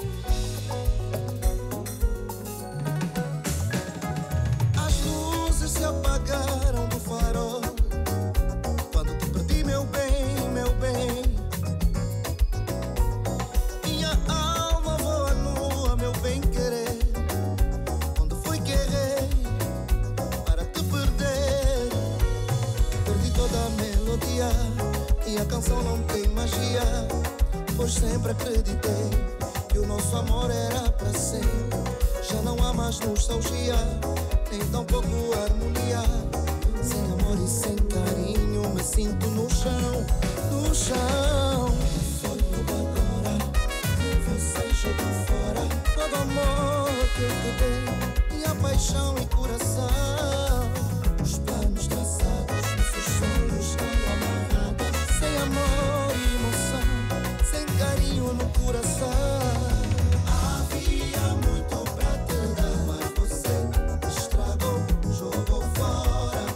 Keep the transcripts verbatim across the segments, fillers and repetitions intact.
As luzes se apagaram do farol quando te perdi, meu bem, meu bem. Minha alma voa nua, meu bem querer. Onde foi que errei para te perder? Perdi toda a melodia e a canção não tem magia, pois sempre acreditei que o nosso amor era para sempre. Já não há mais nostalgia, nem tampouco harmonia. Sem amor e sem carinho me sinto no chão, no chão. Foi agora que você jogou fora todo amor que eu te dei, minha paixão e coração. Os planos traçados, nossos sonhos estão amarrados. Sem amor e emoção, sem carinho no coração. Havia muito pra te dar, mas você estragou, jogou fora.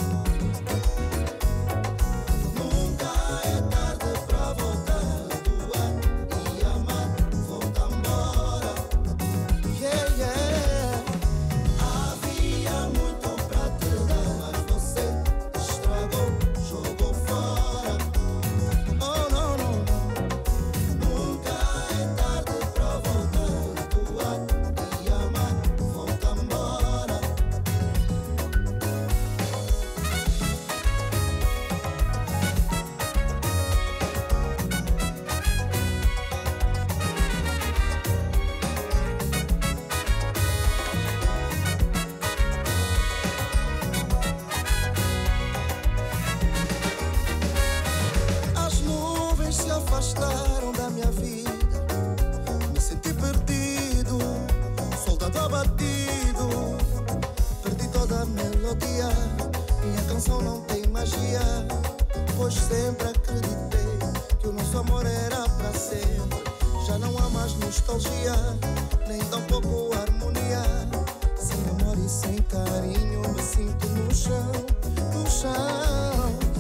Nunca é tarde pra voltar a doar e amar. Volta embora, yeah, yeah. Havia muito pra te dar, mas você estragou, jogou fora. Oh, não, não, não. Nunca é tarde pra voltar a doar e amar. Volta embora. As nuvens se afastaram da minha vida, me senti perdido, soldado abatido. Perdi toda a melodia, minha canção não tem magia, pois sempre acreditei que o nosso amor era para sempre. Já não há mais nostalgia, nem tampouco harmonia. Sem amor e sem carinho me sinto no chão, no chão.